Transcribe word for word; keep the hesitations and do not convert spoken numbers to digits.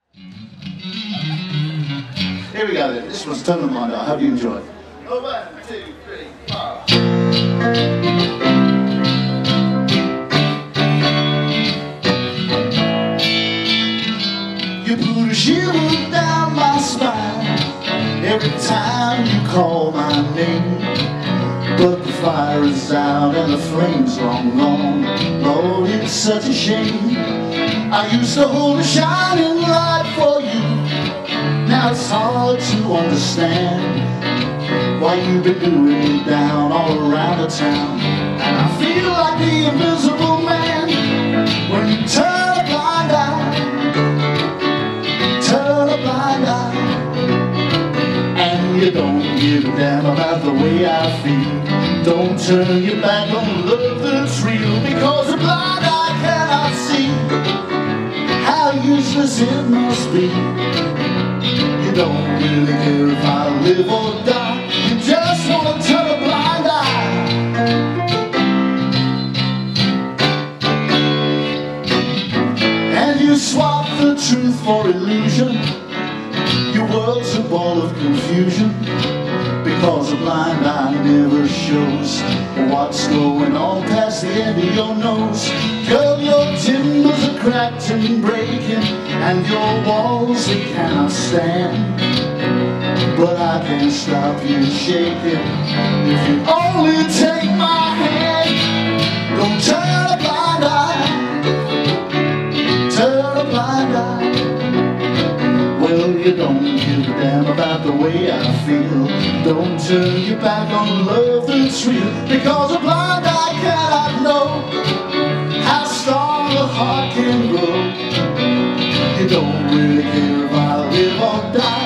Here we go then. This one's Turn the Mind. I hope you enjoy it. Oh, one, two, three, four. You put a shiver down my spine every time you call my name. But the fire is out and the flame's long gone. Lord, it's such a shame. I used to hold a shining light for you. Now it's hard to understand why you've been doing me down all around the town. And I feel like the invisible man when you turn a blind eye, turn a blind eye. And you don't give a damn about the way I feel. Don't turn your back on love that's real, because a blind eye cannot see how useless it must be. You don't really care if I live or die. You just want to turn a blind eye. And you swap the truth for illusion. Your world's a ball of confusion, because a blind eye never shows what's going on past the end of your nose. Girl, your timbers are cracked and breaking, and your walls they cannot stand. But I can't stop you shaking if you only take my hand. Don't turn a blind eye, turn a blind eye. Well, you don't give a damn about the way I feel. Don't turn your back on love that's real, because a blind eye cannot know how strong a heart can grow. You don't really care if I live or die.